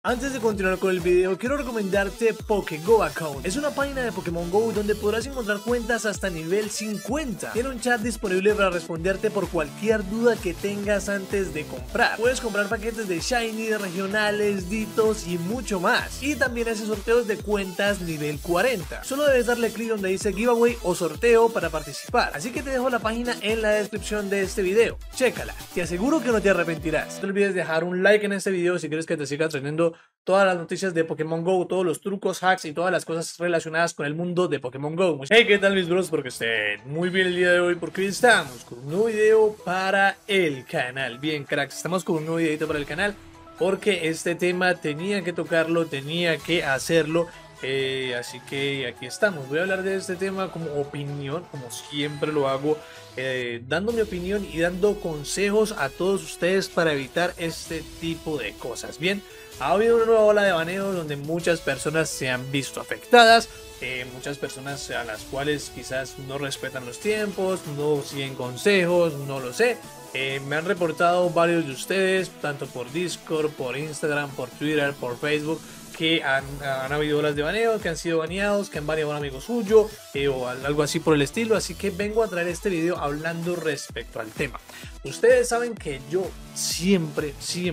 Antes de continuar con el video, quiero recomendarte PokéGo Account. Es una página de Pokémon GO donde podrás encontrar cuentas hasta nivel 50. Tiene un chat disponible para responderte por cualquier duda que tengas antes de comprar. Puedes comprar paquetes de Shiny, de regionales, ditos y mucho más. Y también hace sorteos de cuentas nivel 40. Solo debes darle clic donde dice giveaway o sorteo para participar. Así que te dejo la página en la descripción de este video. Chécala, te aseguro que no te arrepentirás. No te olvides dejar un like en este video si quieres que te siga trayendo todas las noticias de Pokémon GO, todos los trucos, hacks y todas las cosas relacionadas con el mundo de Pokémon GO. Hey, ¿qué tal mis bros? Porque estén muy bien el día de hoy, porque hoy estamos con un nuevo video para el canal. Bien, cracks, estamos con un nuevo videito para el canal porque este tema tenía que tocarlo, tenía que hacerlo. Así que aquí estamos. Voy a hablar de este tema como opinión, como siempre lo hago, dando mi opinión y dando consejos a todos ustedes para evitar este tipo de cosas. Bien, ha habido una nueva ola de baneos donde muchas personas se han visto afectadas. Muchas personas a las cuales quizás no respetan los tiempos, no siguen consejos, no lo sé. Me han reportado varios de ustedes, tanto por Discord, por Instagram, por Twitter, por Facebook, que han habido olas de baneo, que han sido baneados, que han baneado a un amigo suyo o algo así por el estilo. Así que vengo a traer este video hablando respecto al tema. Ustedes saben que yo siempre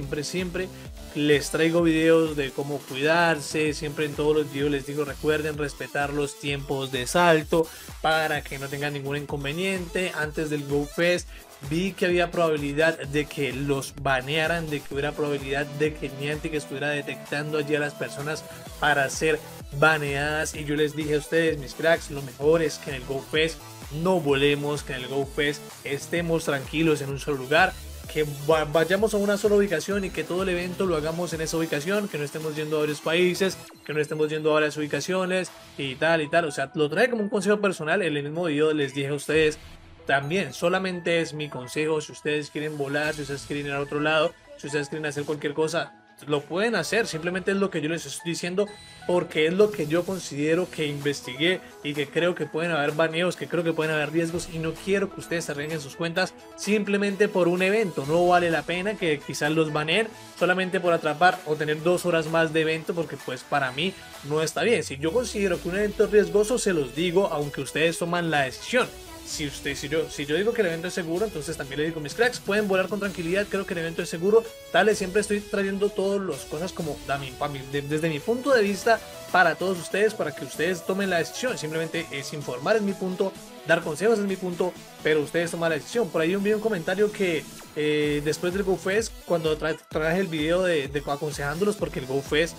les traigo videos de cómo cuidarse. Siempre en todos los videos les digo, recuerden respetar los tiempos de salto para que no tengan ningún inconveniente. Antes del GoFest vi que había probabilidad de que los banearan, de que hubiera probabilidad de que Niantic estuviera detectando allí a las personas para ser baneadas, y yo les dije a ustedes, mis cracks, lo mejor es que en el GoFest no volemos, que en el GoFest estemos tranquilos en un solo lugar, que vayamos a una sola ubicación y que todo el evento lo hagamos en esa ubicación, que no estemos yendo a varios países, que no estemos yendo a varias ubicaciones y tal. O sea, lo trae como un consejo personal. En el mismo video les dije a ustedes también, solamente es mi consejo. Si ustedes quieren volar, si ustedes quieren ir a otro lado, si ustedes quieren hacer cualquier cosa, lo pueden hacer. Simplemente es lo que yo les estoy diciendo porque es lo que yo considero, que investigué y que creo que pueden haber baneos, que creo que pueden haber riesgos, y no quiero que ustedes arriesguen sus cuentas simplemente por un evento. No vale la pena que quizás los baneen solamente por atrapar o tener 2 horas más de evento, porque pues para mí no está bien. Si yo considero que un evento es riesgoso, se los digo, aunque ustedes toman la decisión. Si yo digo que el evento es seguro, entonces también le digo, mis cracks, pueden volar con tranquilidad, creo que el evento es seguro. Tal, siempre estoy trayendo todas las cosas como desde mi punto de vista para todos ustedes, para que ustedes tomen la decisión. Simplemente es informar, es mi punto, dar consejos es mi punto, pero ustedes toman la decisión. Por ahí vi un comentario que después del GoFest, cuando traje el video de aconsejándolos, porque el GoFest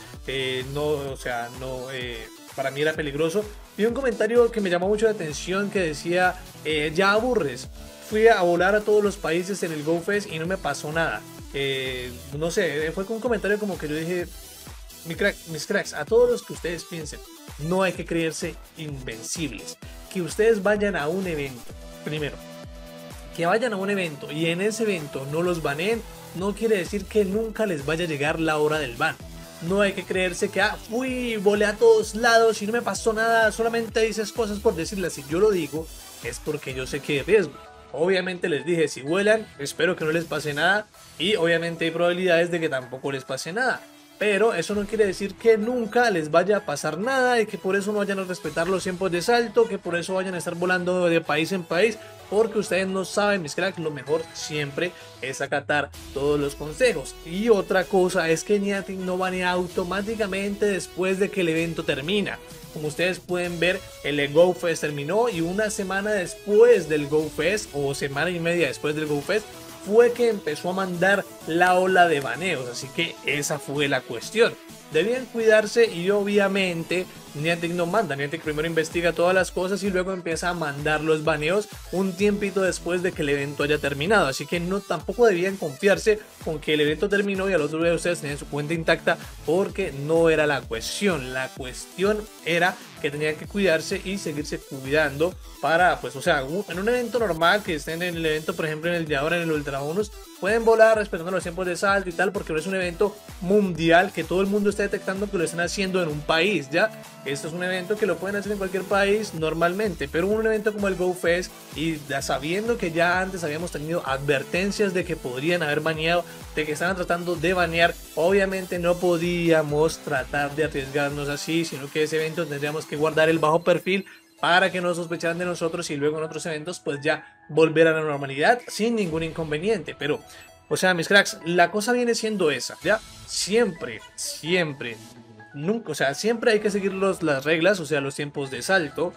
para mí era peligroso, vi un comentario que me llamó mucho la atención que decía, ya aburres, fui a volar a todos los países en el GoFest y no me pasó nada. No sé, fue un comentario como que yo dije, mis cracks, a todos los que ustedes piensen, no hay que creerse invencibles. Que ustedes vayan a un evento, primero, que vayan a un evento y en ese evento no los baneen, no quiere decir que nunca les vaya a llegar la hora del ban. No hay que creerse que fui, volé a todos lados y no me pasó nada, solamente dices cosas por decirlas. Si yo lo digo es porque yo sé que hay riesgo. Obviamente les dije, si vuelan, espero que no les pase nada, y obviamente hay probabilidades de que tampoco les pase nada. Pero eso no quiere decir que nunca les vaya a pasar nada y que por eso no vayan a respetar los tiempos de salto, que por eso vayan a estar volando de país en país, porque ustedes no saben, mis cracks. Lo mejor siempre es acatar todos los consejos. Y otra cosa es que Niantic no banea automáticamente después de que el evento termina. Como ustedes pueden ver, el GoFest terminó y una semana después del GoFest, o semana y media después del GoFest, fue que empezó a mandar la ola de baneos. Así que esa fue la cuestión. Debían cuidarse y obviamente Niantic no manda. Niantic primero investiga todas las cosas y luego empieza a mandar los baneos un tiempito después de que el evento haya terminado. Así que tampoco debían confiarse con que el evento terminó y al otro día ustedes tenían su cuenta intacta, porque no era la cuestión. La cuestión era que tenían que cuidarse y seguirse cuidando para, pues, o sea, en un evento normal, que estén en el evento, por ejemplo, en el de ahora, en el Ultra Bonus, pueden volar respetando los tiempos de salto y tal, porque no es un evento mundial que todo el mundo está detectando que lo están haciendo en un país, ¿ya? Esto es un evento que lo pueden hacer en cualquier país normalmente, pero un evento como el GoFest, y ya sabiendo que ya antes habíamos tenido advertencias de que podrían haber baneado, de que estaban tratando de banear, obviamente no podíamos tratar de arriesgarnos así, sino que ese evento tendríamos que guardar el bajo perfil para que no sospecharan de nosotros y luego en otros eventos pues ya volver a la normalidad sin ningún inconveniente. Pero, o sea, mis cracks, la cosa viene siendo esa, ¿ya? Siempre, nunca, o sea, siempre hay que seguir las reglas, o sea, los tiempos de salto.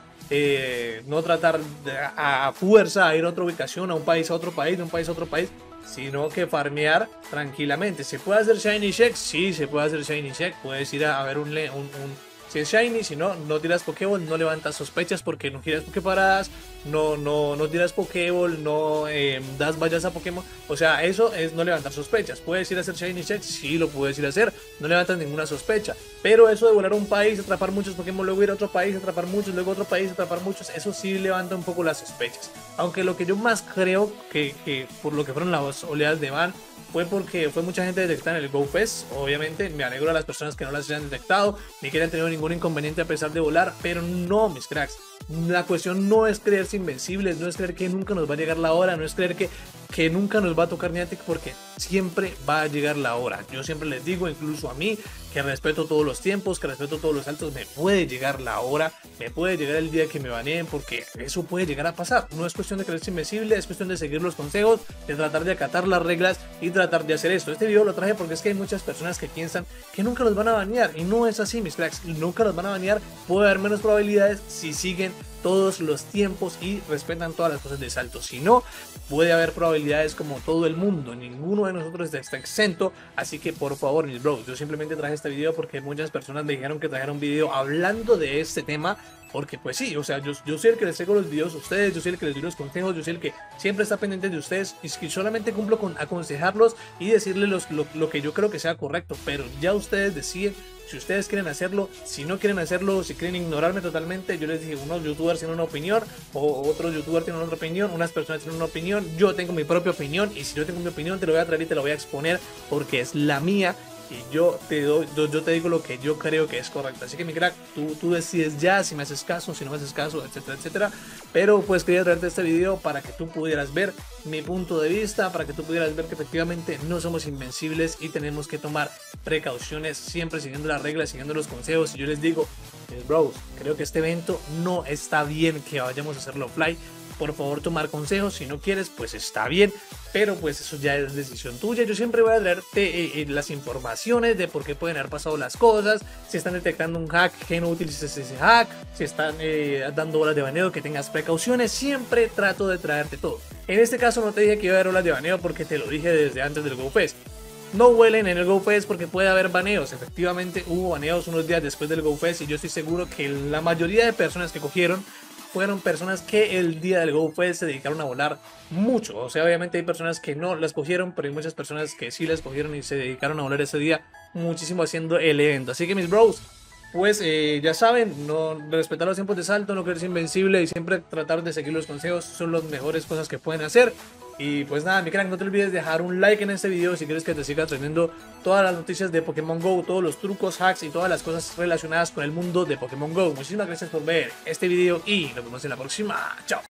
No tratar a fuerza a ir a otra ubicación, a un país a otro país, de un país a otro país, sino que farmear tranquilamente. ¿Se puede hacer Shiny Check? Sí, se puede hacer Shiny Check. Puedes ir a ver si es Shiny, si no, no tiras Pokéball, no levantas sospechas porque no giras Poképaradas, no tiras Pokéball, no das vallas a Pokémon. O sea, eso es no levantar sospechas. ¿Puedes ir a hacer Shiny Check? Sí, lo puedes ir a hacer, no levantas ninguna sospecha. Pero eso de volar a un país, atrapar muchos Pokémon, luego ir a otro país, atrapar muchos, luego a otro país, atrapar muchos, eso sí levanta un poco las sospechas. Aunque lo que yo más creo que por lo que fueron las oleadas de ban, fue porque fue mucha gente detectada en el GoFest. Obviamente me alegro a las personas que no las hayan detectado ni que hayan tenido ningún inconveniente a pesar de volar, pero no, mis cracks, la cuestión no es creerse invencibles, no es creer que nunca nos va a llegar la hora, no es creer que nunca nos va a tocar Niantic, porque siempre va a llegar la hora. Yo siempre les digo, incluso a mí, que respeto todos los tiempos, que respeto todos los saltos, me puede llegar la hora, me puede llegar el día que me baneen, porque eso puede llegar a pasar. No es cuestión de creerse invencible, es cuestión de seguir los consejos, de tratar de acatar las reglas y tratar de hacer esto. Este video lo traje porque es que hay muchas personas que piensan que nunca los van a banear, y no es así, mis cracks, nunca los van a banear. Puede haber menos probabilidades si siguen todos los tiempos y respetan todas las cosas de salto. Si no, puede haber probabilidades como todo el mundo, ninguno de nosotros está exento. Así que por favor, mis bros, yo simplemente traje este video porque muchas personas me dijeron que trajera un video hablando de este tema, porque pues sí, o sea, yo soy el que les traigo los videos a ustedes, yo soy el que les doy los consejos, yo soy el que siempre está pendiente de ustedes, y que solamente cumplo con aconsejarlos y decirles lo que yo creo que sea correcto. Pero ya ustedes deciden si ustedes quieren hacerlo, si no quieren hacerlo, si quieren ignorarme totalmente. Yo les dije, unos youtubers tienen una opinión, o otros youtubers tienen otra opinión, unas personas tienen una opinión, yo tengo mi propia opinión, y si yo tengo mi opinión te lo voy a traer y te lo voy a exponer porque es la mía. Y yo te digo lo que yo creo que es correcto. Así que mi crack, tú decides ya si me haces caso, si no me haces caso, etcétera, etcétera. Pero pues quería traerte este video para que tú pudieras ver mi punto de vista, para que tú pudieras ver que efectivamente no somos invencibles y tenemos que tomar precauciones, siempre siguiendo las reglas, siguiendo los consejos. Y yo les digo, bros, creo que este evento no está bien que vayamos a hacerlo offline. Por favor, tomar consejos. Si no quieres, pues está bien, pero pues eso ya es decisión tuya. Yo siempre voy a traerte las informaciones de por qué pueden haber pasado las cosas, si están detectando un hack, que no utilices ese hack, si están dando olas de baneo, que tengas precauciones. Siempre trato de traerte todo. En este caso no te dije que iba a haber olas de baneo porque te lo dije desde antes del GoFest. No huelen en el GoFest porque puede haber baneos. Efectivamente hubo baneos unos días después del GoFest, y yo estoy seguro que la mayoría de personas que cogieron fueron personas que el día del GoFest se dedicaron a volar mucho. O sea, obviamente hay personas que no las cogieron, pero hay muchas personas que sí las cogieron y se dedicaron a volar ese día muchísimo haciendo el evento. Así que mis bros, pues ya saben, no respetar los tiempos de salto, no quererse invencible y siempre tratar de seguir los consejos son las mejores cosas que pueden hacer. Y pues nada, mi crack, no te olvides de dejar un like en este video si quieres que te siga trayendo todas las noticias de Pokémon GO, todos los trucos, hacks y todas las cosas relacionadas con el mundo de Pokémon GO. Muchísimas gracias por ver este video y nos vemos en la próxima. Chao.